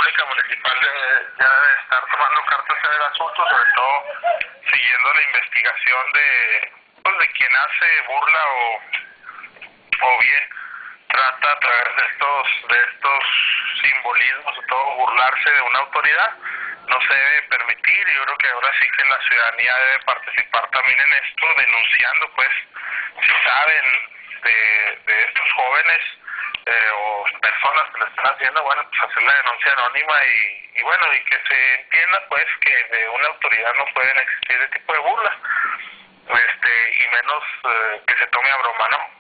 Electrónica Municipal ya debe estar tomando cartas en el asunto, sobre todo siguiendo la investigación de quien hace burla o bien trata a través de estos simbolismos o todo burlarse de una autoridad. No se debe permitir, y yo creo que ahora sí que la ciudadanía debe participar también en esto, denunciando pues si saben de estos jóvenes o personas que lo están haciendo, bueno, pues hacer la denuncia anónima y bueno, y que se entienda pues que de una autoridad no pueden existir ese tipo de burlas, y menos que se tome a broma, ¿no?